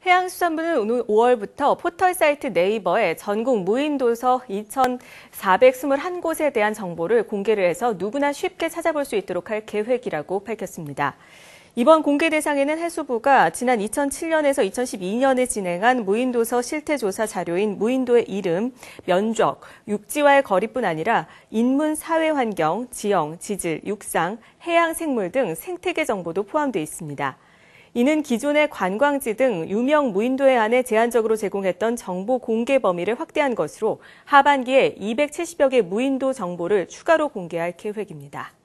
해양수산부는 오늘 5월부터 포털 사이트 네이버에 전국 무인도서 2,421곳에 대한 정보를 공개를 해서 누구나 쉽게 찾아볼 수 있도록 할 계획이라고 밝혔습니다. 이번 공개 대상에는 해수부가 지난 2007년에서 2012년에 진행한 무인도서 실태조사 자료인 무인도의 이름, 면적, 육지와의 거리뿐 아니라 인문 사회 환경, 지형, 지질, 육상, 해양 생물 등 생태계 정보도 포함되어 있습니다. 이는 기존의 관광지 등 유명 무인도에 한해 제한적으로 제공했던 정보 공개 범위를 확대한 것으로 하반기에 270여 개 무인도 정보를 추가로 공개할 계획입니다.